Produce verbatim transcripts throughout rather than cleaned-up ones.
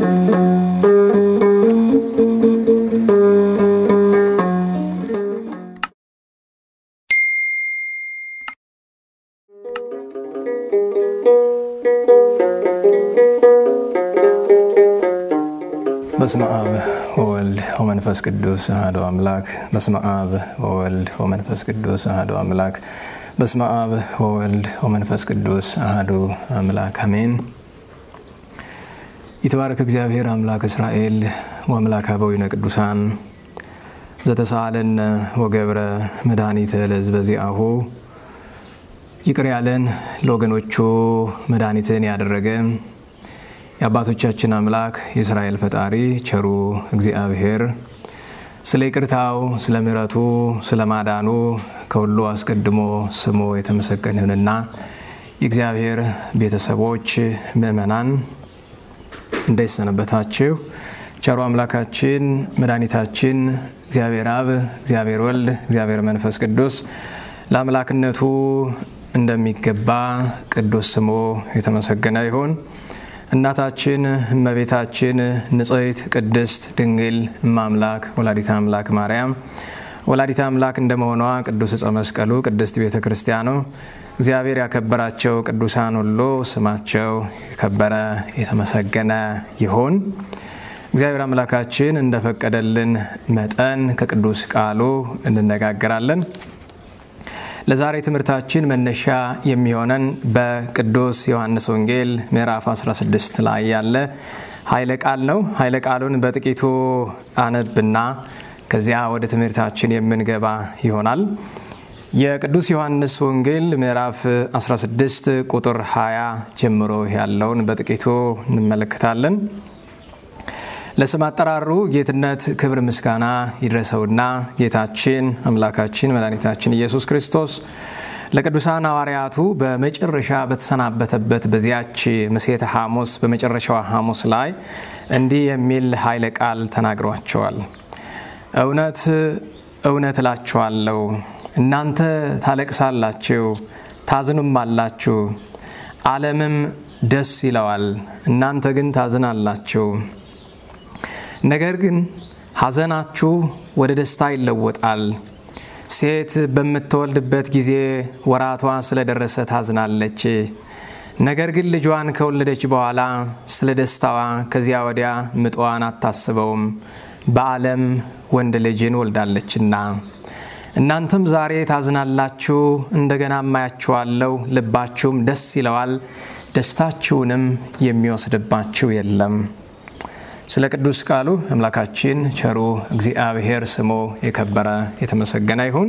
በስመ አብ ወወልድ ወመንፈስ ቅዱስ አሐዱ አምላክ በስመ አብ ወወልድ ወመንፈስ ቅዱስ አሐዱ አምላክ በስመ አብ ወወልድ ወመንፈስ ቅዱስ አሐዱ አምላክ አሜን። ይትባረክ እግዚአብሔር አምላክ እስራኤል ወአምላክ አበዊነ ቅዱሳን ዘተሳአለነ ወገብረ መድኃኒተ ለሕዝበ ዚአሁ ይቅር ያለን ለወገኖቹ መድኃኒትን ያደረገ የአባቶቻችን አምላክ የእስራኤል ፈጣሪ ቸሩ እግዚአብሔር ስለ ይቅርታው ስለ ምሕረቱ ስለ ማዳኑ ከሁሉ አስቀድሞ ስሙ የተመሰገነ ይሁንና የእግዚአብሔር ቤተሰቦች ምእመናን እንደሰነበታችሁ ቸሩ አምላካችን መድኃኒታችን እግዚአብሔር አብ እግዚአብሔር ወልድ እግዚአብሔር መንፈስ ቅዱስ ለአምላክነቱ እንደሚገባ ቅዱስ ስሙ የተመሰገነ ይሁን። እናታችን እመቤታችን ንጽሕት ቅድስት ድንግል ማምላክ ወላዲተ አምላክ ማርያም ወላዲተ አምላክ እንደመሆኗ ቅዱስ ዕፀ መስቀሉ ቅድስት ቤተ ክርስቲያኑ እግዚአብሔር ያከበራቸው ቅዱሳን ሁሉ ስማቸው የከበረ የተመሰገነ ይሁን። እግዚአብሔር አምላካችን እንደፈቀደልን መጠን ከቅዱስ ቃሉ እንነጋገራለን። ለዛሬ ትምህርታችን መነሻ የሚሆነን በቅዱስ ዮሐንስ ወንጌል ምዕራፍ አስራ ስድስት ላይ ያለ ኃይለ ቃል ነው። ኃይለ ቃሉን በጥቂቱ አነብና ከዚያ ወደ ትምህርታችን የምንገባ ይሆናል። የቅዱስ ዮሐንስ ወንጌል ምዕራፍ አስራ ስድስት ቁጥር ሃያ ጀምሮ ያለውን በጥቂቱ እንመለከታለን። ለስም አጠራሩ ጌትነት ክብር ምስጋና ይድረሰውና ጌታችን አምላካችን መድኃኒታችን ኢየሱስ ክርስቶስ ለቅዱሳን ሐዋርያቱ በመጨረሻ በተሰናበተበት በዚያች ምሴተ ሐሙስ በመጨረሻው ሐሙስ ላይ እንዲህ የሚል ኃይለ ቃል ተናግሯቸዋል። እውነት እውነት እላችኋለሁ እናንተ ታለቅሳላችሁ ታዝኑማላችሁ፣ ዓለምም ደስ ይለዋል፣ እናንተ ግን ታዝናላችሁ። ነገር ግን ሐዘናችሁ ወደ ደስታ ይለወጣል። ሴት በምትወልድበት ጊዜ ወራቷ ስለደረሰ ታዝናለች። ነገር ግን ልጇን ከወለደች በኋላ ስለ ደስታዋ ከዚያ ወዲያ ምጧን አታስበውም፣ በዓለም ወንድ ልጅን ወልዳለችና። እናንተም ዛሬ ታዝናላችሁ፣ እንደገና ማያችኋለሁ፣ ልባችሁም ደስ ይለዋል፣ ደስታችሁንም የሚወስድባችሁ የለም። ስለ ቅዱስ ቃሉ አምላካችን ቸሩ እግዚአብሔር ስሙ የከበረ የተመሰገነ ይሁን።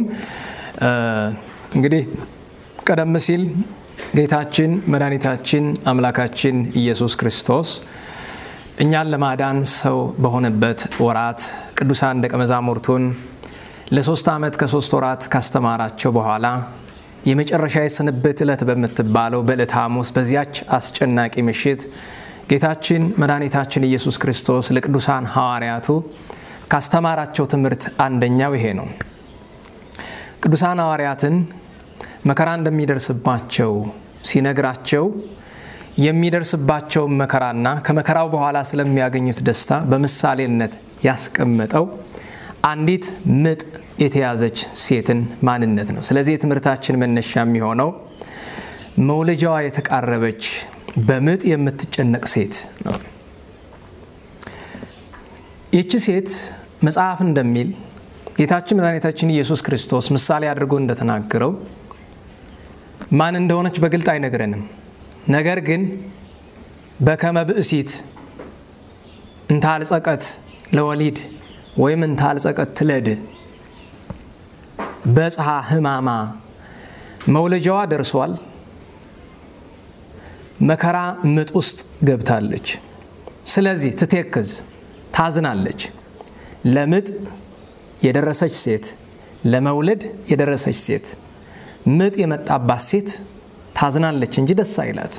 እንግዲህ ቀደም ሲል ጌታችን መድኃኒታችን አምላካችን ኢየሱስ ክርስቶስ እኛን ለማዳን ሰው በሆነበት ወራት ቅዱሳን ደቀ መዛሙርቱን ለሶስት ዓመት ከሶስት ወራት ካስተማራቸው በኋላ የመጨረሻ የስንብት ዕለት በመትባለው በዕለተ ሐሙስ በዚያች አስጨናቂ ምሽት ጌታችን መድኃኒታችን ኢየሱስ ክርስቶስ ለቅዱሳን ሐዋርያቱ ካስተማራቸው ትምህርት አንደኛው ይሄ ነው። ቅዱሳን ሐዋርያትን መከራ እንደሚደርስባቸው ሲነግራቸው የሚደርስባቸው መከራና ከመከራው በኋላ ስለሚያገኙት ደስታ በምሳሌነት ያስቀመጠው አንዲት ምጥ የተያዘች ሴትን ማንነት ነው። ስለዚህ ትምህርታችን መነሻ የሚሆነው መውለጃዋ የተቃረበች በምጥ የምትጨነቅ ሴት ነው። ይህች ሴት መጽሐፍ እንደሚል ጌታችን መድኃኒታችን ኢየሱስ ክርስቶስ ምሳሌ አድርጎ እንደተናገረው ማን እንደሆነች በግልጥ አይነግረንም። ነገር ግን በከመ ብእሲት እንታልጸቀት ለወሊድ ወይም እንታልጸቀት ትለድ በጽሐ ህማማ መውለጃዋ ደርሷል፣ መከራ ምጥ ውስጥ ገብታለች። ስለዚህ ትተክዝ ታዝናለች። ለምጥ የደረሰች ሴት ለመውለድ የደረሰች ሴት ምጥ የመጣባት ሴት ታዝናለች እንጂ ደስ አይላት።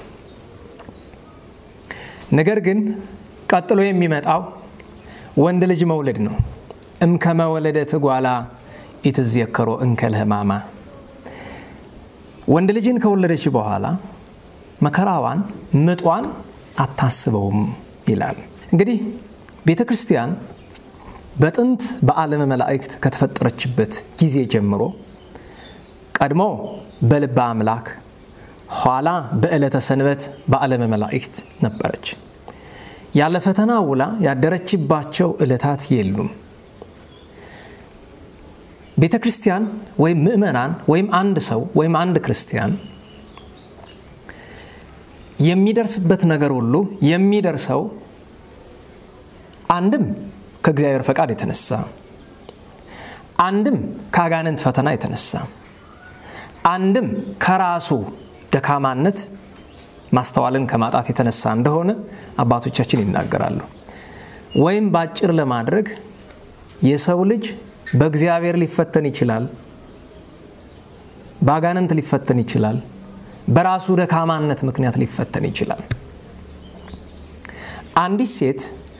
ነገር ግን ቀጥሎ የሚመጣው ወንድ ልጅ መውለድ ነው። እምከመ ወለደት ጓላ ኢትዝየከሮ እንከል ህማማ ወንድ ልጅን ከወለደች በኋላ መከራዋን ምጧን አታስበውም ይላል። እንግዲህ ቤተክርስቲያን በጥንት በዓለም መላእክት ከተፈጠረችበት ጊዜ ጀምሮ ቀድሞ በልበ አምላክ ኋላ በዕለተ ሰንበት በዓለም መላእክት ነበረች። ያለ ፈተና ውላ ያደረችባቸው ዕለታት የሉም። ቤተክርስቲያን ወይም ምእመናን ወይም አንድ ሰው ወይም አንድ ክርስቲያን የሚደርስበት ነገር ሁሉ የሚደርሰው አንድም ከእግዚአብሔር ፈቃድ የተነሳ አንድም ከአጋንንት ፈተና የተነሳ አንድም ከራሱ ደካማነት ማስተዋልን ከማጣት የተነሳ እንደሆነ አባቶቻችን ይናገራሉ። ወይም ባጭር ለማድረግ የሰው ልጅ በእግዚአብሔር ሊፈተን ይችላል፣ በአጋንንት ሊፈተን ይችላል፣ በራሱ ደካማነት ምክንያት ሊፈተን ይችላል። አንዲት ሴት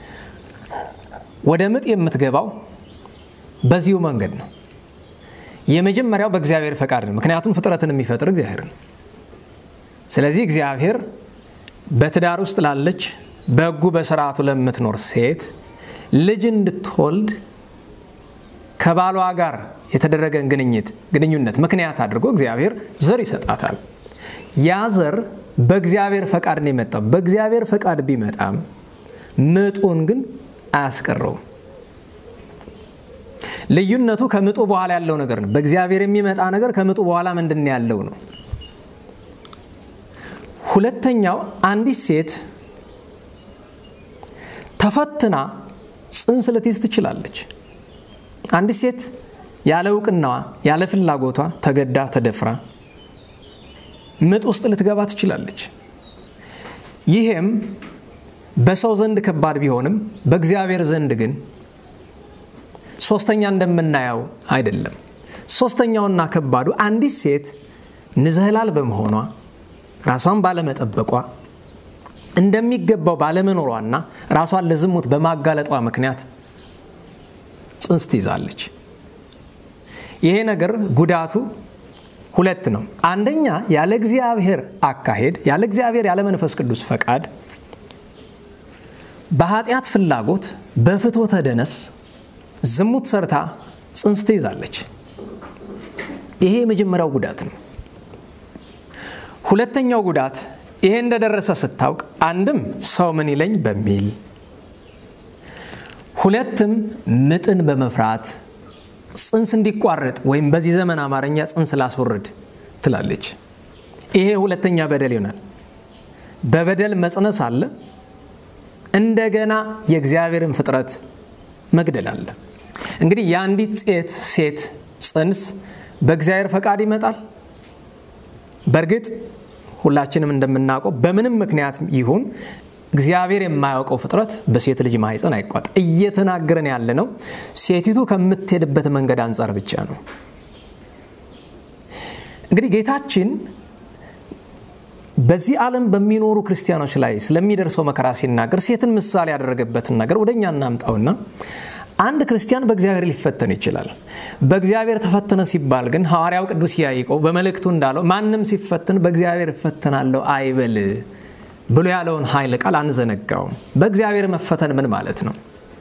ወደ ምጥ የምትገባው በዚሁ መንገድ ነው። የመጀመሪያው በእግዚአብሔር ፈቃድ ነው፣ ምክንያቱም ፍጥረትን የሚፈጥር እግዚአብሔር ነው። ስለዚህ እግዚአብሔር በትዳር ውስጥ ላለች በሕጉ በሥርዓቱ ለምትኖር ሴት ልጅ እንድትወልድ ከባሏ ጋር የተደረገን ግንኙነት ግንኙነት ምክንያት አድርጎ እግዚአብሔር ዘር ይሰጣታል። ያ ዘር በእግዚአብሔር ፈቃድ ነው የመጣው። በእግዚአብሔር ፈቃድ ቢመጣም ምጡን ግን አያስቀረውም። ልዩነቱ ከምጡ በኋላ ያለው ነገር ነው። በእግዚአብሔር የሚመጣ ነገር ከምጡ በኋላ ምንድነው ያለው ነው። ሁለተኛው አንዲት ሴት ተፈትና ጽንስ ልትይዝ ትችላለች። አንዲት ሴት ያለ ዕውቅናዋ ያለ ፍላጎቷ ተገዳ ተደፍራ ምጥ ውስጥ ልትገባ ትችላለች። ይሄም በሰው ዘንድ ከባድ ቢሆንም በእግዚአብሔር ዘንድ ግን ሶስተኛ እንደምናየው አይደለም። ሶስተኛውና ከባዱ አንዲት ሴት ንዝህላል በመሆኗ ራሷን ባለመጠበቋ እንደሚገባው ባለመኖሯና ራሷን ለዝሙት በማጋለጧ ምክንያት ጽንስ ትይዛለች። ይሄ ነገር ጉዳቱ ሁለት ነው። አንደኛ ያለ እግዚአብሔር አካሄድ ያለ እግዚአብሔር ያለ መንፈስ ቅዱስ ፈቃድ በኃጢአት ፍላጎት በፍትወተ ደነስ ዝሙት ሰርታ ጽንስ ትይዛለች። ይሄ የመጀመሪያው ጉዳት ነው። ሁለተኛው ጉዳት ይሄ እንደደረሰ ስታውቅ አንድም ሰው ምን ይለኝ በሚል ሁለትም ምጥን በመፍራት ጽንስ እንዲቋረጥ ወይም በዚህ ዘመን አማርኛ ጽንስ ላስወርድ ትላለች። ይሄ ሁለተኛ በደል ይሆናል። በበደል መጽነስ አለ፣ እንደገና የእግዚአብሔርን ፍጥረት መግደል አለ። እንግዲህ ያንዲት ሴት ሴት ጽንስ በእግዚአብሔር ፈቃድ ይመጣል። በርግጥ ሁላችንም እንደምናውቀው በምንም ምክንያት ይሁን እግዚአብሔር የማያውቀው ፍጥረት በሴት ልጅ ማህፀን አይቋጥ። እየተናገረን ያለ ነው ሴቲቱ ከምትሄድበት መንገድ አንፃር ብቻ ነው። እንግዲህ ጌታችን በዚህ ዓለም በሚኖሩ ክርስቲያኖች ላይ ስለሚደርሰው መከራ ሲናገር ሴትን ምሳሌ ያደረገበትን ነገር ወደኛ እናምጣውና አንድ ክርስቲያን በእግዚአብሔር ሊፈተን ይችላል። በእግዚአብሔር ተፈተነ ሲባል ግን ሐዋርያው ቅዱስ ያዕቆብ በመልእክቱ እንዳለው ማንንም ሲፈተን በእግዚአብሔር ፈተናለው አይበል ብሎ ያለውን ኃይለ ቃል አንዘነጋው። በእግዚአብሔር መፈተን ምን ማለት ነው?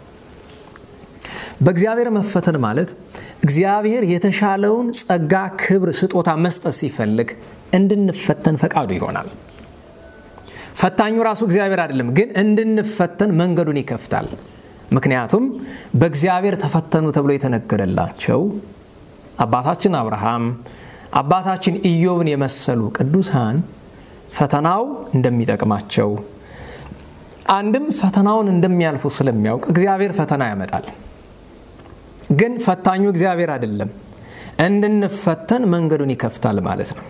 በእግዚአብሔር መፈተን ማለት እግዚአብሔር የተሻለውን ጸጋ ክብር ስጦታ መስጠት ሲፈልግ እንድንፈተን ፈቃዱ ይሆናል። ፈታኙ ራሱ እግዚአብሔር አይደለም፣ ግን እንድንፈተን መንገዱን ይከፍታል። ምክንያቱም በእግዚአብሔር ተፈተኑ ተብሎ የተነገረላቸው አባታችን አብርሃም አባታችን ኢዮብን የመሰሉ ቅዱሳን ፈተናው እንደሚጠቅማቸው አንድም ፈተናውን እንደሚያልፉ ስለሚያውቅ እግዚአብሔር ፈተና ያመጣል። ግን ፈታኙ እግዚአብሔር አይደለም፣ እንድንፈተን መንገዱን ይከፍታል ማለት ነው።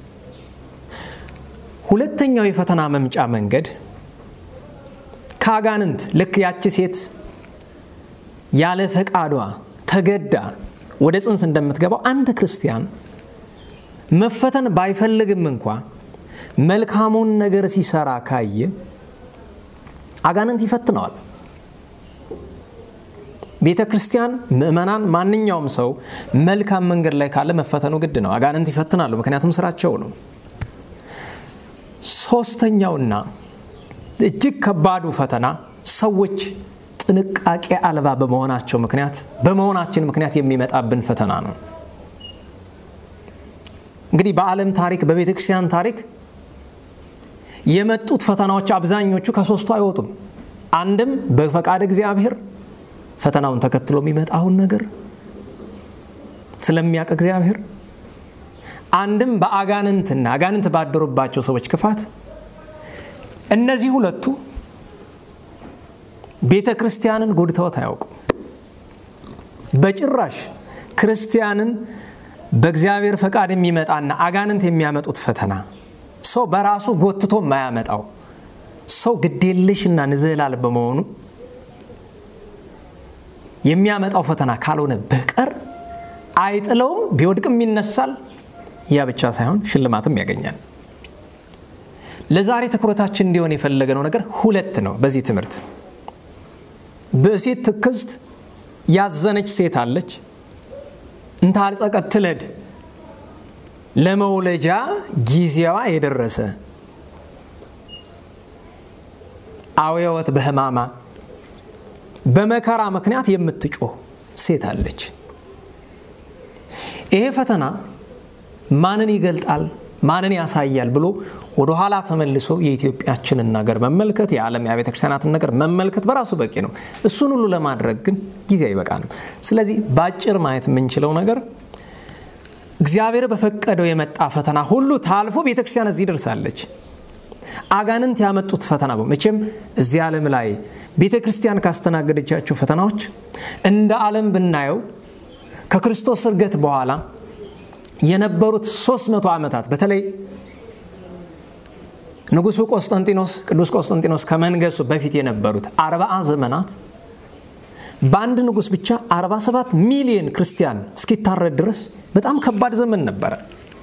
ሁለተኛው የፈተና መምጫ መንገድ ካጋንንት ልክ ያቺ ሴት ያለ ፈቃዷ ተገዳ ወደ ጽንስ እንደምትገባው አንድ ክርስቲያን መፈተን ባይፈልግም እንኳን መልካሙን ነገር ሲሰራ ካየ አጋንንት ይፈትነዋል። ቤተክርስቲያን ምእመናን ማንኛውም ሰው መልካም መንገድ ላይ ካለ መፈተኑ ግድ ነው። አጋንንት ይፈትናሉ፣ ምክንያቱም ስራቸው ነው። ሶስተኛውና እጅግ ከባዱ ፈተና ሰዎች ጥንቃቄ አልባ በመሆናቸው ምክንያት በመሆናችን ምክንያት የሚመጣብን ፈተና ነው። እንግዲህ በዓለም ታሪክ በቤተክርስቲያን ታሪክ የመጡት ፈተናዎች አብዛኞቹ ከሶስቱ አይወጡም። አንድም በፈቃድ እግዚአብሔር ፈተናውን ተከትሎ የሚመጣው ነገር ስለሚያውቅ እግዚአብሔር፣ አንድም በአጋንንትና አጋንንት ባደሩባቸው ሰዎች ክፋት። እነዚህ ሁለቱ ቤተክርስቲያንን ጎድተውት አያውቁም። በጭራሽ ክርስቲያንን በእግዚአብሔር ፈቃድ የሚመጣና አጋንንት የሚያመጡት ፈተና ሰው በራሱ ጎትቶ ማያመጣው ሰው ግዴለሽና ንዝህላል በመሆኑ የሚያመጣው ፈተና ካልሆነ በቀር አይጥለውም። ቢወድቅም ይነሳል። ያ ብቻ ሳይሆን ሽልማትም ያገኛል። ለዛሬ ትኩረታችን እንዲሆን የፈለገው ነገር ሁለት ነው። በዚህ ትምህርት በሴት ትክስት ያዘነች ሴት አለች። እንታልጸቀት ትለድ ለመውለጃ ጊዜዋ የደረሰ አውየወት በህማማ በመከራ ምክንያት የምትጮህ ሴት አለች። ይሄ ፈተና ማንን ይገልጣል ማንን ያሳያል ብሎ ወደ ኋላ ተመልሶ የኢትዮጵያችንን ነገር መመልከት የዓለም የቤተ ክርስቲያናትን ነገር መመልከት በራሱ በቂ ነው። እሱን ሁሉ ለማድረግ ግን ጊዜ አይበቃንም። ስለዚህ ባጭር ማየት የምንችለው ነገር እግዚአብሔር በፈቀደው የመጣ ፈተና ሁሉ ታልፎ ቤተ ክርስቲያን እዚህ ደርሳለች። አጋንንት ያመጡት ፈተና በመቼም እዚህ ዓለም ላይ ቤተ ክርስቲያን ካስተናገደቻቸው ፈተናዎች እንደ ዓለም ብናየው ከክርስቶስ እርገት በኋላ የነበሩት ሶስት መቶ ዓመታት በተለይ ንጉሱ ቆስጠንጢኖስ ቅዱስ ቆስጠንጢኖስ ከመንገሱ በፊት የነበሩት አርባ ዘመናት በአንድ ንጉስ ብቻ አርባ ሰባት ሚሊዮን ክርስቲያን እስኪታረድ ድረስ በጣም ከባድ ዘመን ነበር።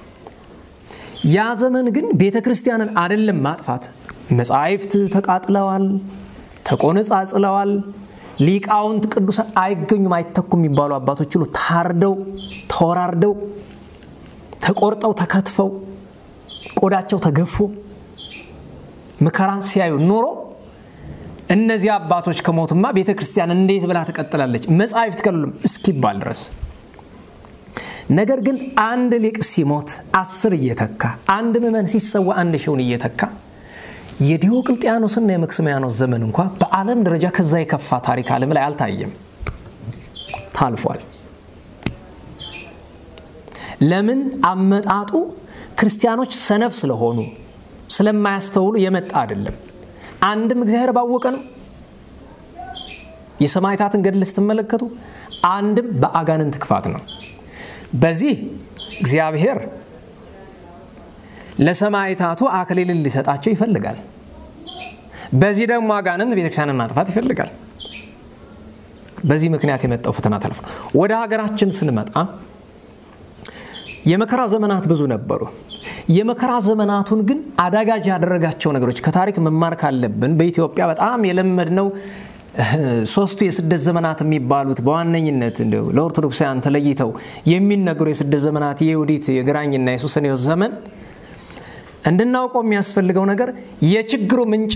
ያ ዘመን ግን ቤተክርስቲያንን አይደለም ማጥፋት መጻሕፍት ተቃጥለዋል፣ ተቆነጻጽለዋል፣ ሊቃውንት ቅዱሳን አይገኙም አይተኩም የሚባሉ አባቶች ሁሉ ታርደው ተወራርደው ተቆርጠው ተከትፈው ቆዳቸው ተገፎ መከራን ሲያዩ ኖሮ እነዚህ አባቶች ከሞቱማ ቤተክርስቲያን እንዴት ብላ ተቀጥላለች መጻሕፍት ከሉም እስኪባል ድረስ። ነገር ግን አንድ ሊቅ ሲሞት አስር እየተካ አንድ ምዕመን ሲሰዋ አንድ ሺውን እየተካ የዲዮቅልጥያኖስና የመክስሚያኖስ ዘመን እንኳን በዓለም ደረጃ ከዛ የከፋ ታሪክ ዓለም ላይ አልታየም፣ ታልፏል። ለምን አመጣጡ ክርስቲያኖች ሰነፍ ስለሆኑ ስለማያስተውሉ የመጣ አይደለም። አንድም እግዚአብሔር ባወቀ ነው። የሰማዕታትን ገድል ስትመለከቱ አንድም በአጋንንት ክፋት ነው። በዚህ እግዚአብሔር ለሰማዕታቱ አክሊልን ሊሰጣቸው ይፈልጋል። በዚህ ደግሞ አጋንንት ቤተክርስቲያንን ማጥፋት ይፈልጋል። በዚህ ምክንያት የመጣው ፈተና ተልፎ ወደ ሀገራችን ስንመጣ የመከራ ዘመናት ብዙ ነበሩ። የመከራ ዘመናቱን ግን አዳጋጅ ያደረጋቸው ነገሮች ከታሪክ መማር ካለብን በኢትዮጵያ በጣም የለመድነው ሶስቱ የስደት ዘመናት የሚባሉት በዋነኝነት እንደው ለኦርቶዶክሳውያን ተለይተው የሚነገሩ የስደት ዘመናት የይሁዲት የግራኝና የሱሰንዮስ ዘመን እንድናውቀው የሚያስፈልገው ነገር የችግሩ ምንጭ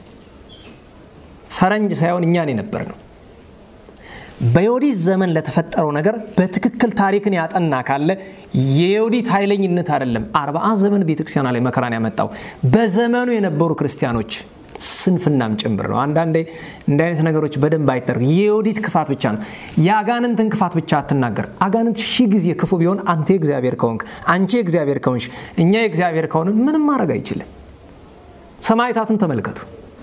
ፈረንጅ ሳይሆን እኛ ነበርነው። በይሁዲት ዘመን ለተፈጠረው ነገር በትክክል ታሪክን ያጠና ካለ የይሁዲት ኃይለኝነት አይደለም አርባ ዘመን ቤተክርስቲያን ላይ መከራን ያመጣው በዘመኑ የነበሩ ክርስቲያኖች ስንፍናም ጭምር ነው። አንዳንዴ እንደ አይነት ነገሮች በደንብ አይተር የይሁዲት ክፋት ብቻ ነው። ያጋንንትን ክፋት ብቻ አትናገር። አጋንንት ሺ ጊዜ ክፉ ቢሆን አንተ እግዚአብሔር ከሆንክ አንቺ እግዚአብሔር ከሆንሽ እኛ እግዚአብሔር ከሆነ ምንም ማድረግ አይችልም። ሰማዕታትን ተመልከቱ።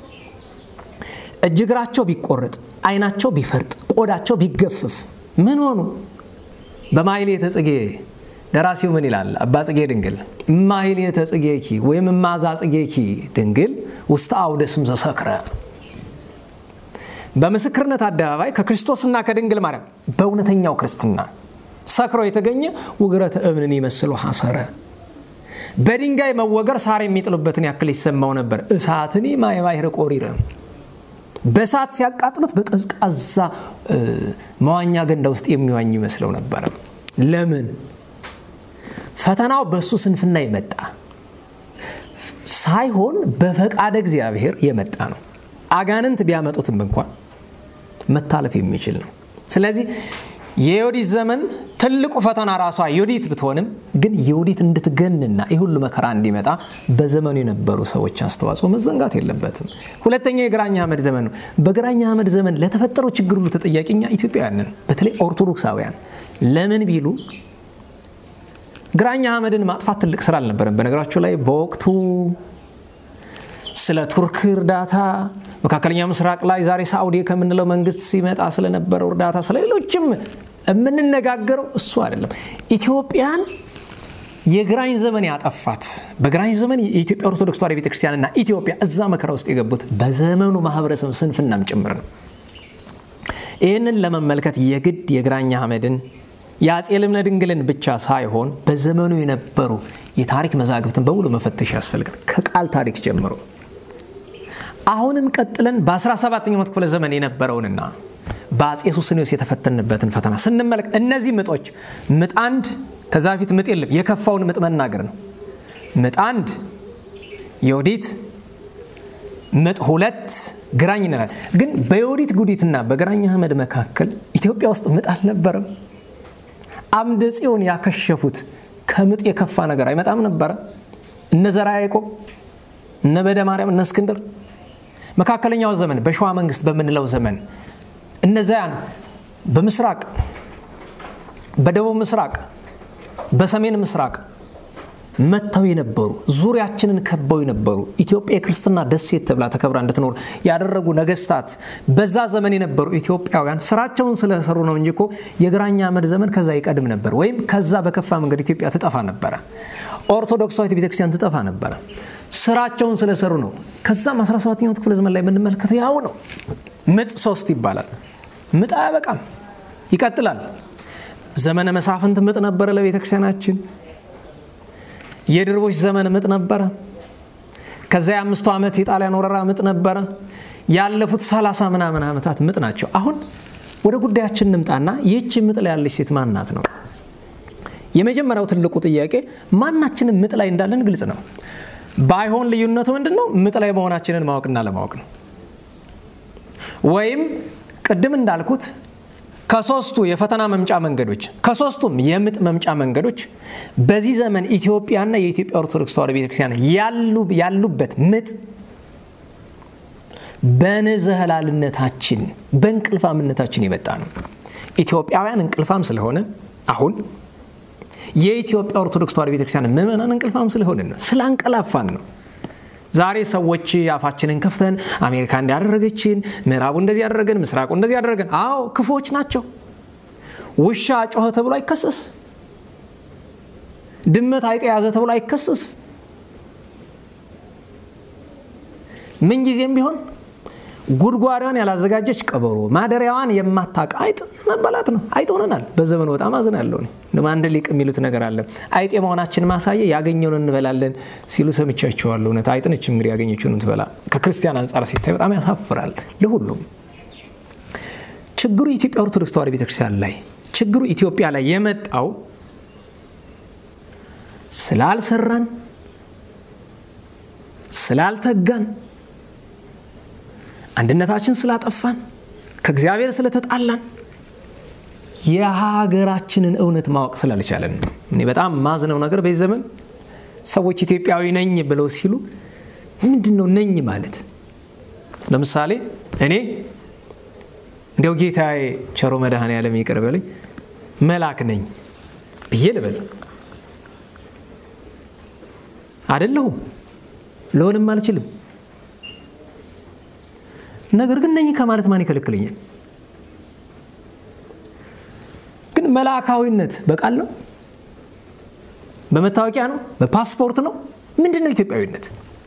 እጅግራቸው ቢቆረጥ አይናቸው ቢፈርጥ ቆዳቸው ቢገፈፍ ምን ሆኑ? በማይሌተ ጽጌ ደራሲው ምን ይላል? አባ ጽጌ ድንግል ማይሌተ ጽጌኪ ወይም ማዛ ጽጌኪ ድንግል ውስጥ አውደ ስም ዘሰክረ በምስክርነት አደባባይ ከክርስቶስና ከድንግል ማርያም በእውነተኛው ክርስትና ሰክሮ የተገኘ ውግረተ እብንን ይመስሉ ሐሰረ በድንጋይ መወገር ሳር የሚጥሉበትን ያክል ይሰማው ነበር። እሳትኒ ማይባይር ቆሪረ በሳት ሲያቃጥሉት በቀዝቃዛ መዋኛ ገንዳ ውስጥ የሚዋኝ ይመስለው ነበር። ለምን? ፈተናው በሱ ስንፍና የመጣ ሳይሆን በፈቃድ እግዚአብሔር የመጣ ነው። አጋንንት ቢያመጡትም እንኳን መታለፍ የሚችል ነው ስለዚህ የዮዲት ዘመን ትልቁ ፈተና ራሷ ዮዲት ብትሆንም ግን ዮዲት እንድትገንና ይሁሉ መከራ እንዲመጣ በዘመኑ የነበሩ ሰዎች አስተዋጽኦ መዘንጋት የለበትም ሁለተኛ የግራኛ አህመድ ዘመን ነው በግራኛ አህመድ ዘመን ለተፈጠረው ችግር ሁሉ ተጠያቂኛ ኢትዮጵያውያን በተለይ ኦርቶዶክሳውያን ለምን ቢሉ ግራኛ አህመድን ማጥፋት ትልቅ ስራ አልነበረም በነገራቸው ላይ በወቅቱ ስለ ቱርክ እርዳታ መካከለኛ ምስራቅ ላይ ዛሬ ሳዑዲ ከምንለው መንግስት ሲመጣ ስለነበረው እርዳታ ስለሌሎችም ምንነጋገረው እሱ አይደለም ኢትዮጵያን የግራኝ ዘመን ያጠፋት በግራኝ ዘመን የኢትዮጵያ ኦርቶዶክስ ተዋሕዶ ቤተክርስቲያንና ኢትዮጵያ እዛ መከራ ውስጥ የገቡት በዘመኑ ማህበረሰብ ስንፍናም ጭምር ነው ይሄንን ለመመልከት የግድ የግራኛ አህመድን ያጼ ልብነ ድንግልን ብቻ ሳይሆን በዘመኑ የነበሩ የታሪክ መዛግብትን በሙሉ መፈተሽ ያስፈልጋል ከቃል ታሪክ ጀምሮ አሁንም ቀጥለን በ17ኛው መቶ ክፍለ ዘመን የነበረውንና በአጼ ሱስንዮስ የተፈተነበትን ፈተና ስንመለከት እነዚህ ምጦች ምጥ አንድ ከዛ ፊት ምጥ የለም የከፋውን ምጥ መናገር ነው ምጥ አንድ ዮዲት ምጥ ሁለት ግራኝ ነበር ግን በዮዲት ጉዲትና በግራኝ አህመድ መካከል ኢትዮጵያ ውስጥ ምጥ አልነበረም አምደ ጽዮን ያከሸፉት ከምጥ የከፋ ነገር አይመጣም ነበር እነ ዘርዓ ያዕቆብ እነ በደ ማርያም እነ እስክንድር መካከለኛው ዘመን በሸዋ መንግስት በመንለው ዘመን እነዛያን በምስራቅ በደቡብ ምስራቅ በሰሜን ምስራቅ መተው የነበሩ ዙሪያችንን ከበው የነበሩ ኢትዮጵያ ክርስቲያና ደሴት ተብላ ተከብራ እንድትኖር ያደረጉ ነገስታት በዛ ዘመን የነበሩ ኢትዮጵያውያን ስራቸውን ስለሰሩ ነው እንጂኮ የግራኛ አህመድ ዘመን ከዛ ይቀድም ነበር ወይም ከዛ በከፋ መንገድ ኢትዮጵያ ትጠፋ ነበር ኦርቶዶክሳዊት ቤተክርስቲያን ትጠፋ ነበር ስራቸውን ስለሰሩ ነው ከዛም አስራ7ኛው ክፍለ ዘመን ላይ ምንመለከተው ያው ነው ምጥ ሶስት ይባላል ምጥ አያበቃም ይቀጥላል ዘመነ መሳፍንት ምጥ ነበር ለቤተክርስቲያናችን የድርቦች ዘመን ምጥ ነበር ከዛ የአምስቱ ዓመት የጣሊያን ወረራ ምጥ ነበር ያለፉት ሰላሳ ምናምን ዓመታት ምጥ ናቸው አሁን ወደ ጉዳያችን እንምጣና ይህች ምጥ ላይ ያለች ሴት ማን ናት ነው የመጀመሪያው ትልቁ ጥያቄ ማናችንም ምጥ ላይ እንዳለን ግልጽ ነው ባይሆን ልዩነቱ ምንድነው ምጥ ላይ መሆናችንን ማወቅና ለማወቅ ነው ወይም ቅድም እንዳልኩት ከሶስቱ የፈተና መምጫ መንገዶች ከሶስቱም የምጥ መምጫ መንገዶች በዚህ ዘመን ኢትዮጵያና የኢትዮጵያ ኦርቶዶክስ ተዋሕዶ ቤተክርስቲያን ያሉ ያሉበት ምጥ በነዘህላልነታችን በእንቅልፋምነታችን የመጣ ነው ኢትዮጵያውያን እንቅልፋም ስለሆነ አሁን የኢትዮጵያ ኦርቶዶክስ ተዋሕዶ ቤተክርስቲያን ምእመናን እንቅልፋም ስለሆነ ነው ስላንቀላፋን ነው ዛሬ ሰዎች ያፋችንን ከፍተን አሜሪካ እንዲያደረገችን ምዕራቡ እንደዚህ ያደረገን ምስራቁ እንደዚህ ያደረገን አዎ ክፎች ናቸው ውሻ ጮኸ ተብሎ አይከሰስ ድመት አይጥ ያዘ ተብሎ አይከሰስ ምን ጊዜም ቢሆን ጉድጓዳን ያላዘጋጀች ቀበሮ ማደሪያዋን የማታውቅ አይጥ መበላት ነው አይጥ ሆነናል በዘመኑ በጣም አዘን ያለው ነው ለማንደ ሊቅ የሚሉት ነገር አለ አይጥ የመሆናችን ማሳየ ያገኘውን እንበላለን ሲሉ ሰምቻቸዋለሁ እውነት አይጥ ነች እንግዲህ ያገኘችውን ትበላ ከክርስቲያን አንፃር ሲታይ በጣም ያሳፍራል ለሁሉም ችግሩ ኢትዮጵያ ኦርቶዶክስ ተዋሕዶ ቤተክርስቲያን ላይ ችግሩ ኢትዮጵያ ላይ የመጣው ስላልሰራን ስላልተጋን አንድነታችን ስላጠፋን ከእግዚአብሔር ስለተጣላን የሀገራችንን እውነት ማወቅ ስላልቻለን እኔ በጣም ማዝነው ነገር በዘመን ሰዎች ኢትዮጵያዊ ነኝ ብለው ሲሉ ምንድነው ነኝ ማለት ለምሳሌ እኔ እንደው ጌታዬ ቸሮ መድኃኔ ዓለም ይቀርበልኝ መላክ ነኝ ብዬ ልበል አይደለም ለሆነም አልችልም ነገር ግን ነኝ ከማለት ማን ይከለክለኛል ግን መላካዊነት በቃል ነው በመታወቂያ ነው በፓስፖርት ነው ምንድነው ኢትዮጵያዊነት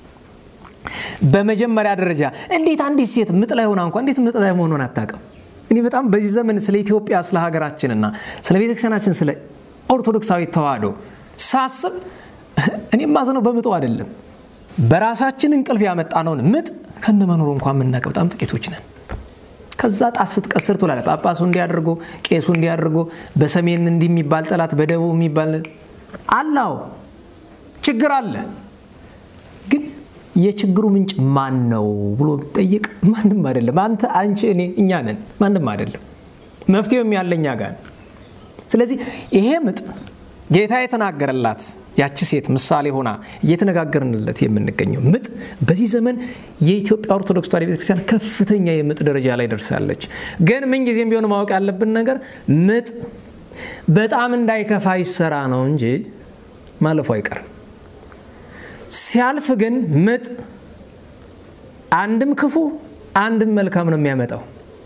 በመጀመሪያ ደረጃ እንዴት አንዲት ሴት ምጥ ላይ ሆና እንኳን እንዴት ምጥ ላይ መሆኗን አታውቅም እኔ በጣም በዚህ ዘመን ስለ ኢትዮጵያ ስለ ሀገራችንና ስለ ቤተክርስቲያናችን ስለ ኦርቶዶክሳዊ ተዋሕዶ ሳስብ እኔ ማዘነው በምጡ አይደለም በራሳችን እንቅልፍ ያመጣነውን ምጥ ከነመኖር እንኳን ምናቀ በጣም ጥቂቶች ነን ከዛ ጣስት ቀስር ተላለ ጳጳሱ እንዲያደርጉ ቄሱ እንዲያደርጉ በሰሜን እንዲሚባል ጠላት በደቡብ የሚባል አላው ችግር አለ ግን የችግሩ ምንጭ ማን ነው ብሎ ጠይቅ ማንንም አይደለም አንተ አንቺ እኔ እኛ ነን ማንንም አይደለም መፍትሄው ያለኛ ጋር ስለዚህ ይሄ ምጥ ጌታ የተናገረላት ያቺ ሴት ምሳሌ ሆና እየተነጋገርንለት የምንገኘው ምጥ በዚህ ዘመን የኢትዮጵያ ኦርቶዶክስ ተዋሕዶ ቤተክርስቲያን ከፍተኛ የምጥ ደረጃ ላይ ደርሳለች ግን ምን ጊዜም ቢሆን ማወቅ ያለብን ነገር ምጥ በጣም እንዳይከፋ ይሰራ ነው እንጂ ማለፉ አይቀርም ሲያልፍ ግን ምጥ አንድም ክፉ አንድም መልካም ነው የሚያመጣው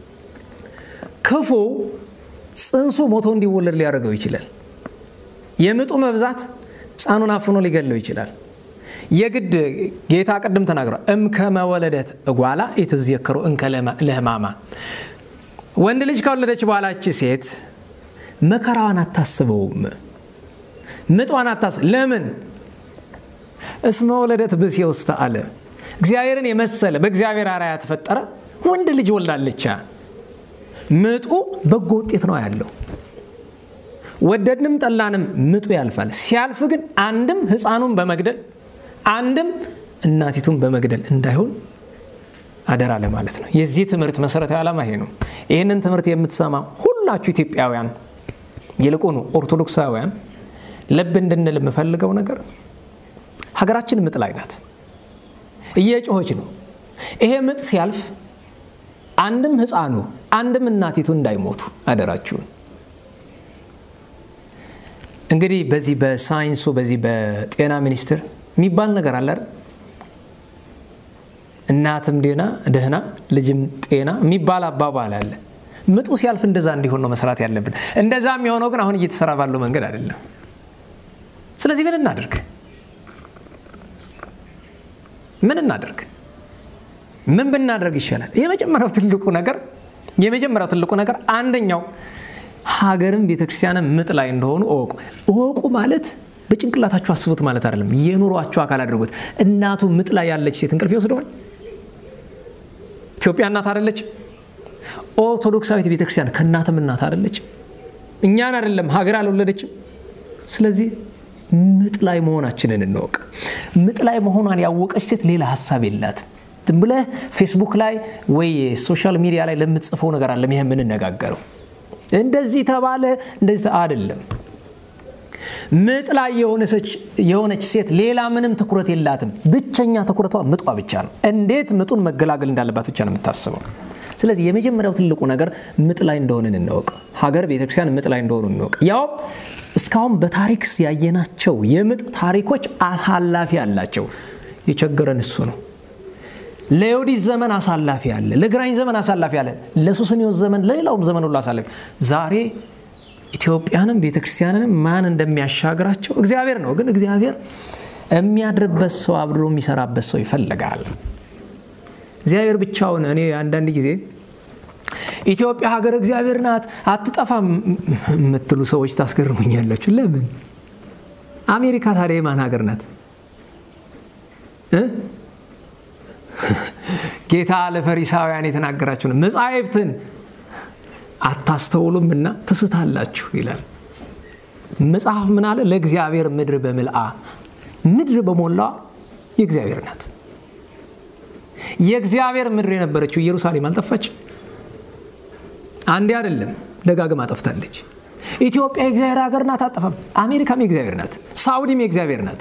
ክፉ ጽንሱ ሞቶ እንዲወለድ ሊያደርገው ይችላል የምጡ መብዛት ጻኑን አፍኖ ሊገለው ይችላል የግድ ጌታ ቀደም ተናግሯል እም ከመወለደት እጓላ የተዘከሩ እንከለማ ለህማማ ወንድ ልጅ ከወለደች በኋላች ሴት መከራዋን አታስበውም ምጧን አታስብ ለምን እስመ ወለደት ብእሲ ውስተ አለ እግዚአብሔርን የመሰለ በእግዚአብሔር አራያ ተፈጠረ ወንድ ልጅ ወልዳለች ምጡ በጎ ውጤት ነው ያለው ወደድንም ጠላንም ምጡ ያልፋል ሲያልፍ ግን አንድም ህፃኑን በመግደል አንድም እናቲቱን በመግደል እንዳይሆን አደራ ለማለት ነው የዚህ ትምህርት መሰረታዊ ዓላማ ይሄ ነው ይሄንን ትምህርት የምትሰማ ሁላችሁ ኢትዮጵያውያን ይልቁኑ ኦርቶዶክሳውያን ልብ እንድንል የምፈልገው ነገር ሀገራችን ምጥ ላይ ናት እየጮኸች ነው ይሄ ምጥ ሲያልፍ አንድም ህፃኑ አንድም እናቲቱ እንዳይሞቱ አደራችሁ እንግዲህ በዚህ በሳይንሱ በዚህ በጤና ሚኒስቴር የሚባል ነገር አለ አይደል እናትም ዴና ደህና ልጅም ጤና የሚባል አባባል አለ ምጡ ሲያልፍ እንደዛ እንዲሆን ነው መስራት ያለብን እንደዛም የሆነው ግን አሁን እየተሰራ ባለው መንገድ አይደለም ስለዚህ ምን እናድርግ ምን እናድርግ ምን ብናደርግ ይሻላል የመጀመሪያው ትልቁ ነገር የመጀመሪያው ትልቁ ነገር አንደኛው ሀገርም ቤተክርስቲያንም ምጥ ላይ እንደሆኑ ኦቁ ኦቁ ማለት በጭንቅላታችሁ አስቡት ማለት አይደለም የኑሯችሁ አካል አድርጉት እናቱ ምጥ ላይ ያለች ሴት እንቅልፍ ይወስደዋል ኢትዮጵያ እናት አይደለች ኦርቶዶክሳዊት ቤተክርስቲያን ከእናትም እናት አይደለች እኛን አይደለም ሀገር አልወለደችም ስለዚህ ምጥ ላይ መሆናችንን እንወቅ ምጥ ላይ መሆኗን ያወቀች ሴት ሌላ ሐሳብ የላት ዝም ብለህ ፌስቡክ ላይ ወይ ሶሻል ሚዲያ ላይ ለምትጽፈው ነገር አለ ይሄ ምን እንነጋገረው እንደዚህ ተባለ እንደዚህ አይደለም ምጥ ላይ የሆነች የሆነች ሴት ሌላ ምንም ትኩረት የላትም ብቸኛ ትኩረቷ ምጧ ብቻ ነው እንዴት ምጡን መገላገል እንዳለባት ብቻ ነው የምታስበው ስለዚህ የመጀመሪያው ትልቁ ነገር ምጥ ላይ እንደሆነን እንወቅ ሀገር ቤተክርስቲያን ምጥ ላይ እንደሆኑ እንወቅ ያው እስካሁን በታሪክ ያየናቸው የምጥ ታሪኮች አሳላፊ አላቸው የቸገረን እሱ ነው ለዮዲት ዘመን አሳላፊ አለ ለግራኝ ዘመን አሳላፊ አለ ለሱስንዮስ ዘመን ለሌላውም ዘመን ሁሉ አሳላፊ ዛሬ ኢትዮጵያንም ቤተክርስቲያንንም ማን እንደሚያሻግራቸው እግዚአብሔር ነው ግን እግዚአብሔር የሚያድርበት ሰው አብሮ የሚሰራበት ሰው ይፈልጋል እግዚአብሔር ብቻውን እኔ አንዳንድ ጊዜ ኢትዮጵያ ሀገር እግዚአብሔር ናት አትጠፋም የምትሉ ሰዎች ታስገርሙኛላችሁ ለምን አሜሪካ ታዲያ ማን ሀገር ናት እ ጌታ ለፈሪሳውያን የተናገራቸው መጻሕፍትን አታስተውሉምና ትስታላችሁ ይላል መጽሐፍ ምን አለ ለእግዚአብሔር ምድር በመልአ ምድር በመላ የእግዚአብሔር ናት የእግዚአብሔር ምድር የነበረችው ኢየሩሳሌም አልጠፋች አንዴ አይደለም ደጋግማ ጠፍታለች ኢትዮጵያ የእግዚአብሔር ሀገር ናት አጠፋም አሜሪካም የእግዚአብሔር ናት ሳውዲም የእግዚአብሔር ናት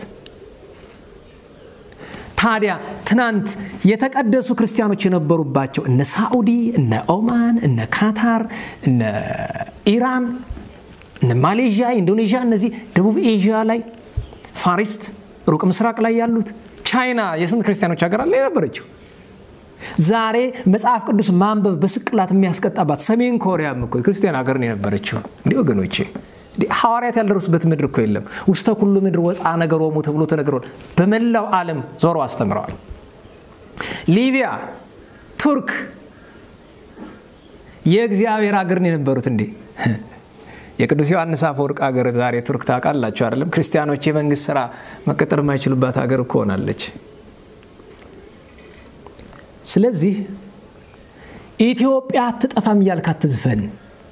ታዲያ ትናንት የተቀደሱ ክርስቲያኖች የነበሩባቸው እነ ሳኡዲ እነ ኦማን እነ ካታር እነ ኢራን እነ ማሌዥያ ኢንዶኔዥያ እነዚህ ደቡብ ኤዥያ ላይ ፋሪስት ሩቅ ምስራቅ ላይ ያሉት ቻይና የስንት ክርስቲያኖች ሀገር አለ የነበረችው ዛሬ መጽሐፍ ቅዱስ ማንበብ በስቅላት የሚያስቀጣባት ሰሜን ኮሪያም እኮ ክርስቲያን ሀገር ነው የነበረችው እንዴ ወገኖቼ ሐዋርያት ያልደረሱበት ምድር እኮ የለም ውስተ ኩሉ ምድር ወፃ ነገሮሙ ተብሎ ተነግሯል በመላው ዓለም ዞሮ አስተምረዋል ሊቢያ ቱርክ የእግዚአብሔር ሀገር ነው የነበሩት እንዴ የቅዱስ ዮሐንስ አፈወርቅ ሀገር ዛሬ ቱርክ ታውቃላችሁ አይደለም ክርስቲያኖች የመንግስት ሥራ መቀጠር የማይችሉባት ሀገር እኮ ሆናለች ስለዚህ ኢትዮጵያ አትጠፋም ያልካት ዝፈን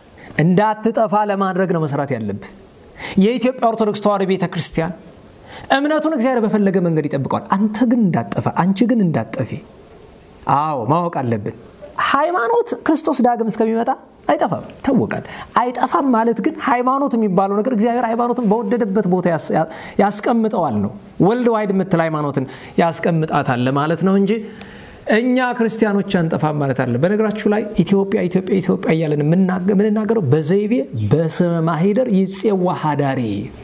እንዳትጠፋ ለማድረግ ነው መስራት ያለብህ የኢትዮጵያ ኦርቶዶክስ ተዋሕዶ ቤተክርስቲያን እምነቱን እግዚአብሔር በፈለገ መንገድ ይጠብቀዋል አንተ ግን እንዳጠፋ አንቺ ግን እንዳጠፊ አዎ ማወቅ አለብን ሃይማኖት ክርስቶስ ዳግም እስከሚመጣ አይጠፋም ታወቃል አይጠፋም ማለት ግን ሃይማኖት የሚባለው ነገር እግዚአብሔር ሃይማኖትን በወደደበት ቦታ ያስቀምጠዋል ነው ወልድ ዋይድ ምትል ሃይማኖትን ያስቀምጣታል ለማለት ነው እንጂ እኛ ክርስቲያኖች አንጠፋም ማለት አይደለም በነገራችሁ ላይ ኢትዮጵያ ኢትዮጵያ ኢትዮጵያ እያለን ምንናገረው በዘይቤ በስመ ማህደር ይጽዋ ሀዳሪ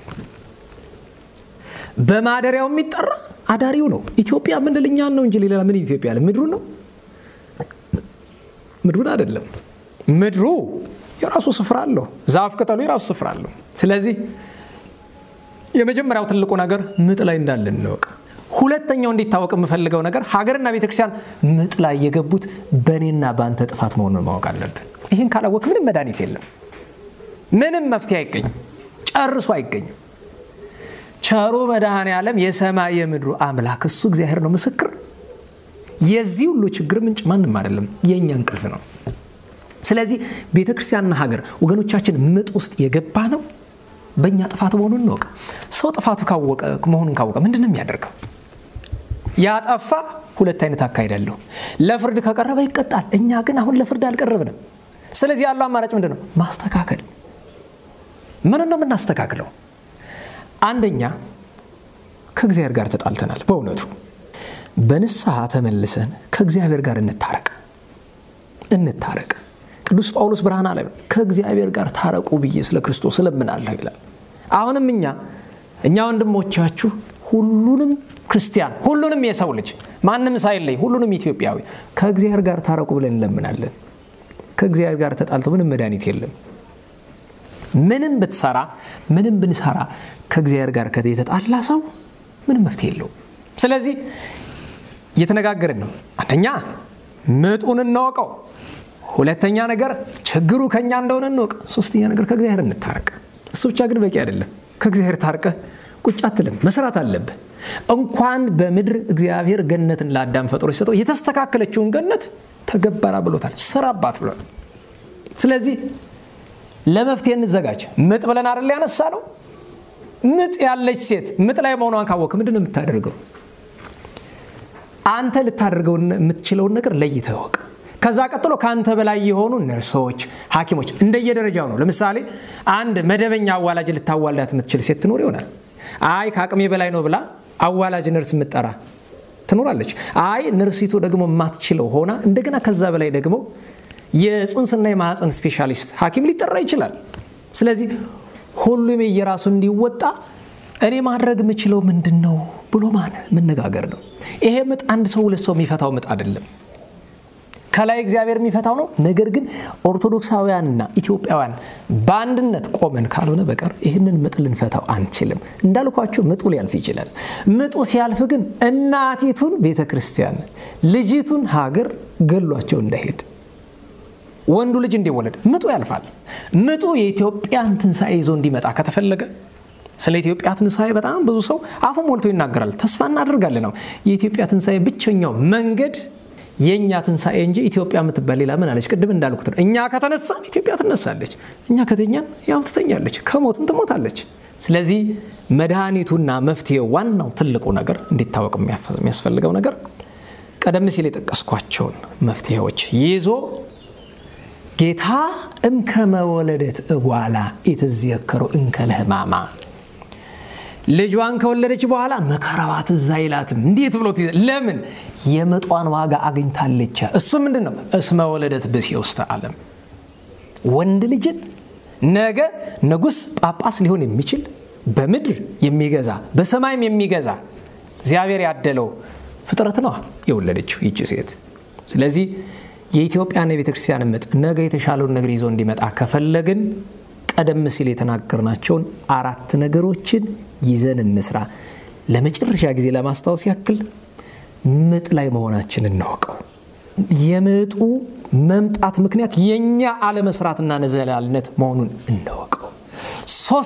በማደሪያው የሚጠራ አዳሪው ነው ኢትዮጵያ ምንድልኛ ነው እንጂ ሌላ ምን ኢትዮጵያ አለ ምድሩ ነው ምድሩ አይደለም ምድሩ የራሱ ስፍራ አለው ዛፍ ቅጠሉ የራሱ ስፍራ አለው ስለዚህ የመጀመሪያው ትልቁ ነገር ምጥ ላይ እንዳለን ነው ሁለተኛው እንዲታወቅ የምፈልገው ነገር ሀገርና ቤተክርስቲያን ምጥ ላይ የገቡት በኔና ባንተ ጥፋት መሆኑን ማወቅ አለብን ይሄን ካላወቅ ምንም መድኃኒት የለም ምንም መፍትሄ አይገኝም ጨርሶ አይገኝም ቸሩ መድኃኔ ዓለም የሰማይ የምድሩ አምላክ እሱ እግዚአብሔር ነው ምስክር የዚህ ሁሉ ችግር ምንጭ ማንንም አይደለም የኛ እንቅልፍ ነው ስለዚህ ቤተክርስቲያንና ሀገር ወገኖቻችን ምጥ ውስጥ የገባ ነው በእኛ ጥፋት መሆኑን ነው ሰው ጥፋቱ ካወቀ መሆኑን ካወቀ ምንድነው የሚያደርገው ያጠፋ ሁለት አይነት አካይዳለሁ ለፍርድ ከቀረበ ይቀጣል እኛ ግን አሁን ለፍርድ አልቀረብንም ስለዚህ ያለው አማራጭ ምንድነው ማስተካከል ምን ነው የምናስተካክለው አንደኛ ከእግዚአብሔር ጋር ተጣልተናል በእውነቱ በንስሐ ተመልሰን ከእግዚአብሔር ጋር እንታረቅ እንታረቅ ቅዱስ ጳውሎስ ብርሃን አለ ከእግዚአብሔር ጋር ታረቁ ብዬ ስለ ክርስቶስ ስለምናለሁ ይላል አሁንም እኛ እኛ ወንድሞቻችሁ ሁሉንም ክርስቲያን ሁሉንም የሰው ልጅ ማንንም ሳይለይ ሁሉንም ኢትዮጵያዊ ከእግዚአብሔር ጋር ታረቁ ብለን እንለምናለን ከእግዚአብሔር ጋር ተጣልቶ ምንም መድኃኒት የለም ምንም ብትሰራ ምንም ብንሰራ ከእግዚአብሔር ጋር ከተጣላ ሰው ምንም መፍትሄ የለውም ስለዚህ እየተነጋገርን ነው አንደኛ ምጡን እናውቀው ሁለተኛ ነገር ችግሩ ከኛ እንደሆነ እንወቅ ሶስተኛ ነገር ከእግዚአብሔር እንታረቅ እሱ ብቻ ግን በቂ አይደለም ከእግዚአብሔር ታርቀ ቁጭ አትልም መስራት አለብህ እንኳን በምድር እግዚአብሔር ገነትን ለአዳም ፈጥሮ ይሰጠው የተስተካከለችውን ገነት ተገባራ ብሎታል ስራባት ብሎታል ስለዚህ ለመፍትሄ እንዘጋጅ ምጥ ብለን አይደል ያነሳለው ምጥ ያለች ሴት ምጥ ላይ መሆኗን ካወቀ ምንድነው የምታደርገው አንተ ልታደርገው የምትችለው ነገር ለይተህ ወቅ ከዛ ቀጥሎ ካንተ በላይ የሆኑ ነርሶች ሐኪሞች እንደየደረጃው ነው ለምሳሌ አንድ መደበኛ አዋላጅ ልታዋላት የምትችል ሴት ትኖር ይሆናል አይ ካቅሜ በላይ ነው ብላ አዋላጅ ነርስ ምትጠራ ትኖራለች አይ ነርሲቱ ደግሞ ማትችለው ሆና እንደገና ከዛ በላይ ደግሞ የጽንስና የማህፀን ስፔሻሊስት ሐኪም ሊጠራ ይችላል ስለዚህ ሁሉም የራሱ እንዲወጣ እኔ ማድረግ የምችለው ምንድነው ብሎ ማን መነጋገር ነው ይሄ ምጥ አንድ ሰው ሁለት ሰው የሚፈታው ምጥ አይደለም ከላይ እግዚአብሔር የሚፈታው ነው ነገር ግን ኦርቶዶክሳውያንና ኢትዮጵያውያን ባንድነት ቆመን ካልሆነ በቀር ይሄንን ምጥ ልንፈታው አንችልም እንዳልኳችሁ ምጡ ሊያልፍ ይችላል ምጡ ሲያልፍ ግን እናቲቱን ቤተክርስቲያን ልጅቱን ሀገር ገሏቸው እንዳይሄድ ወንዱ ልጅ እንዲወለድ ምጡ ያልፋል ምጡ የኢትዮጵያን ትንሳኤ ይዞ እንዲመጣ ከተፈለገ ስለ ኢትዮጵያ ትንሳኤ በጣም ብዙ ሰው አፉ ሞልቶ ይናገራል ተስፋ እናደርጋለን ነው የኢትዮጵያ ትንሳኤ ብቸኛው መንገድ የኛ ትንሳኤ እንጂ ኢትዮጵያ የምትባል ሌላ ምን አለች ቅድም እንዳልኩት እኛ ከተነሳን ኢትዮጵያ ትነሳለች እኛ ከተኛን ያው ትተኛለች ከሞትን ትሞታለች ስለዚህ መድኃኒቱና መፍትሄው ዋናው ትልቁ ነገር እንዲታወቅ የሚያስፈልገው ነገር ቀደም ሲል የጠቀስኳቸውን መፍትሄዎች ይዞ ጌታ እምከመወለደት እጓላ ኢትዝየከሩ እንከለህማማ ልጅዋን ከወለደች በኋላ መከራዋ ትዛይላትም እንዴት ብሎት ለምን የመጧን ዋጋ አግኝታለች እሱ ምንድነው እስመ ወለደት በሲውስተ ዓለም ወንድ ልጅ ነገ ንጉስ ጳጳስ ሊሆን የሚችል በምድር የሚገዛ በሰማይም የሚገዛ እግዚአብሔር ያደለው ፍጥረት ነው የወለደችው ይቺ ሴት ስለዚህ የኢትዮጵያና የቤተክርስቲያን ምጥ ነገ የተሻለውን ነገር ይዞ እንዲመጣ ከፈለግን ቀደም ሲል የተናገርናቸውን አራት ነገሮችን ይዘን እንስራ ለመጨረሻ ጊዜ ለማስታወስ ያክል ምጥ ላይ መሆናችንን እናውቀው የምጡ መምጣት ምክንያት የኛ አለመስራትና ነዘላልነት መሆኑን እናውቀው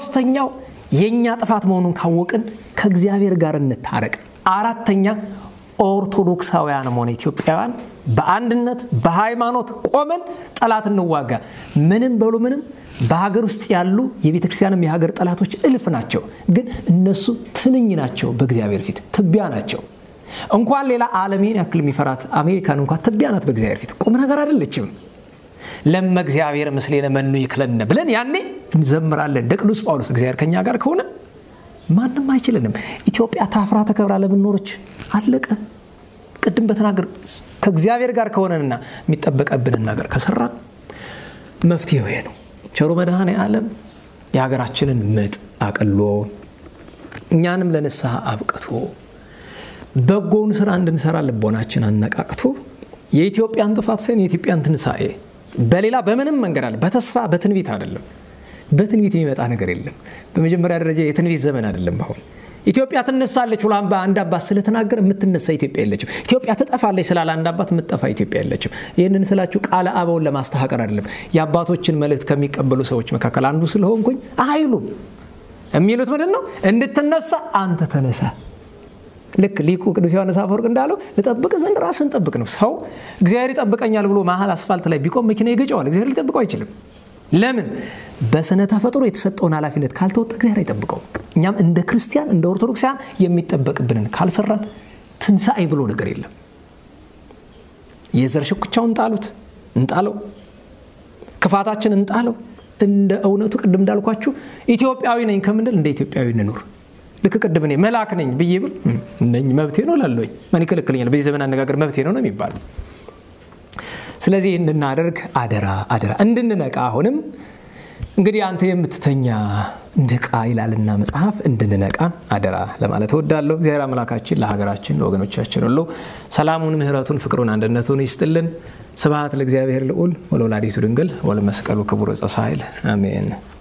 ሶስተኛው የኛ ጥፋት መሆኑን ካወቅን ከእግዚአብሔር ጋር እንታረቅ አራተኛ ኦርቶዶክሳውያን ሆነ ኢትዮጵያውያን በአንድነት በሃይማኖት ቆመን ጠላት እንዋጋ ምንም በሉ ምንም በሀገር ውስጥ ያሉ የቤተክርስቲያንም የሀገር ጠላቶች እልፍ ናቸው ግን እነሱ ትንኝ ናቸው በእግዚአብሔር ፊት ትቢያ ናቸው እንኳን ሌላ ዓለምን ያክል የሚፈራት አሜሪካን እንኳን ትቢያ ናት በእግዚአብሔር ፊት ቁም ነገር አይደለችም ለማ እግዚአብሔር መስለነ መኑ ይክለነ ብለን ያኔ እንዘምራለን ቅዱስ ጳውሎስ እግዚአብሔር ከኛ ጋር ከሆነ ማንንም አይችልንም ኢትዮጵያ ታፍራ ተከብራ ለምንኖርች አለቀ ቅድም በተናገር ከእግዚአብሔር ጋር ከሆነና የሚጠበቀብን ነገር ከሰራ መፍትሄው ይሄ ነው ቸሩ መድኃኔ ዓለም የሀገራችንን ምጥ አቀሎ እኛንም ለንስሐ አብቅቶ በጎውን ስራ እንድንሰራ ልቦናችን አነቃቅቶ የኢትዮጵያን ጥፋት ሳይሆን የኢትዮጵያን ትንሳኤ በሌላ በምንም መንገድ አለ በተስፋ በትንቢት አይደለም በትንቢት የሚመጣ ነገር የለም በመጀመሪያ ደረጃ የትንቢት ዘመን አይደለም አሁን ኢትዮጵያ ትነሳለች ወላም በአንድ አባት ስለተናገረ የምትነሳ ኢትዮጵያ የለችም ኢትዮጵያ ተጠፋለች ስላለ አንድ አባት የምትጠፋ ኢትዮጵያ የለችም ይሄንን ስላችሁ ቃለ አበውን ለማስተሐቀር አይደለም የአባቶችን መልእክት ከሚቀበሉ ሰዎች መካከል አንዱ ስለሆንኩኝ አይሉም የሚሉት ምንድነው እንድትነሳ አንተ ተነሳ ልክ ሊቁ ቅዱስ ዮሐንስ አፈወርቅ እንዳለው ለጠብቅ ዘንድ ራስን ጠብቅ ነው ሰው እግዚአብሔር ይጠብቀኛል ብሎ መሃል አስፋልት ላይ ቢቆም መኪና ይገጨዋል እግዚአብሔር ሊጠብቀው አይችልም ለምን በስነ ተፈጥሮ የተሰጠውን ኃላፊነት ካልተወጣ እግዚአብሔር አይጠብቀው እኛም እንደ ክርስቲያን እንደ ኦርቶዶክሳውያን የሚጠበቅብንን ካልሰራን ትንሳኤ ብሎ ነገር የለም የዘር ሽኩቻውን ጣሉት እንጣለው ክፋታችን እንጣለው እንደ እውነቱ ቅድም እንዳልኳችሁ ኢትዮጵያዊ ነኝ ከምንድን እንደ ኢትዮጵያዊ እንኖር ልክ ቅድም እኔ መላክ ነኝ ብዬብል ነኝ መብቴ ነው ላለኝ ማን ይከለክለኛል በዚህ ዘመን አነጋገር መብቴ ነው ነው የሚባለው ስለዚህ እንድናደርግ አደራ አደራ እንድንነቃ አሁንም እንግዲህ አንተ የምትተኛ ንቃ ይላልና መጽሐፍ እንድንነቃ አደራ ለማለት ወዳለው እግዚአብሔር አምላካችን ለሀገራችን ለወገኖቻችን ሁሉ ሰላሙን ምህረቱን ፍቅሩን አንድነቱን ይስጥልን ስብሐት ለእግዚአብሔር ልዑል ወለወላዲቱ ድንግል ወለመስቀሉ ክቡር ወጸሳይል አሜን